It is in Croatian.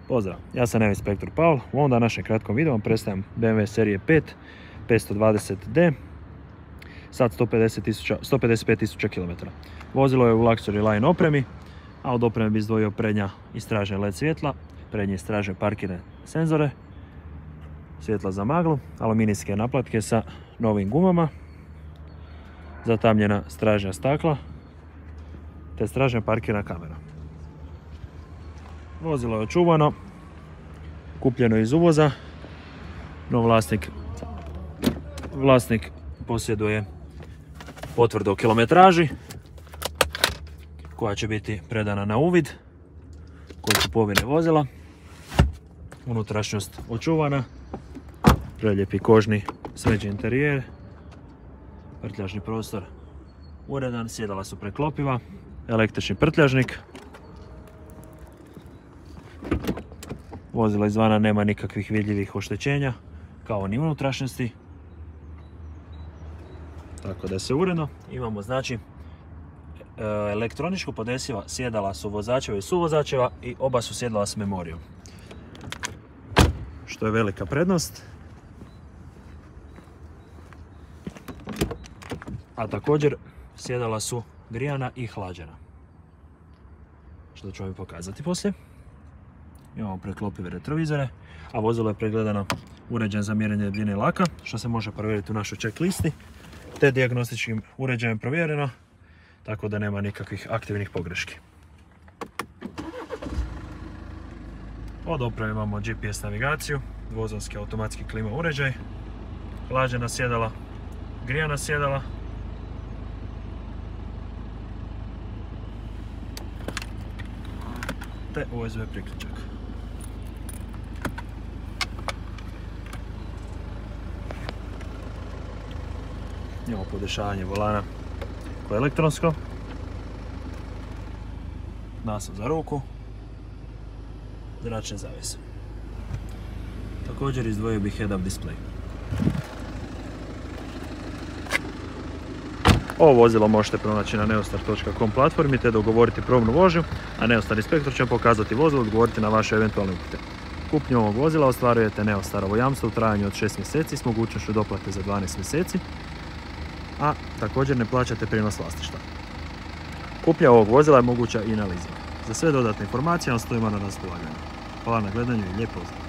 Pozdrav, ja sam inspektor Paul. U ovom današnjem kratkom videu vam predstavljam BMW serije 5 520D sad 155.000 km. Vozilo je u Luxury Line opremi, a od opreme bi izdvojio prednja istražena LED svjetla, prednje istražene parkirne senzore, svjetla za maglu, aluminijske naplatke sa novim gumama, zatamljena stražnja stakla te stražnja parkirna kamera. Vozilo je očuvano, kupljeno iz uvoza, no vlasnik posjeduje potvrdu o kilometraži koja će biti predana na uvid kod kupovine vozila. Unutrašnjost očuvana, prelijepi kožni sređen interijer, prtljažni prostor uredan, sjedala su preklopiva, električni prtljažnik. Vozilo izvana nema nikakvih vidljivih oštećenja, kao ni unutrašnjosti. Tako da se uredno. Imamo znači elektroničko podesiva sjedala su vozačeva i suvozačeva i oba su sjedala s memorijom, što je velika prednost. A također sjedala su grijana i hlađena, što ću vam pokazati poslije. Imamo preklopive retrovizore, a vozilo je pregledano, uređen za mjerenje debljine laka, što se može provjeriti u našoj check listi, te dijagnostičkim uređajem provjereno, tako da nema nikakvih aktivnih pogreški. Od opreme imamo GPS navigaciju, dvozonski automatski klima uređaj, hlađena sjedala, grijana sjedala, te USB priključak. Imamo podešavanje volana koje je elektronsko, nasav za ruku, zračne zavjese. Također izdvojio bih head-up display. Ovo vozilo možete pronaći na neostar.com platformi te dogovoriti probnu vožnju, a Neostar inspektor će pokazati vozilo i odgovoriti na vaše eventualne upite. Kupnjom ovog vozila ostvarujete Neostarovo jamstvo u trajanju od 6 mjeseci s mogućnošću doplate za 12 mjeseci, a također ne plaćate prijenos vlasništva. Kupnja ovog vozila je moguća i na leasing. Za sve dodatne informacije vam stojimo na raspolaganju. Hvala na gledanju i lijep pozdrav!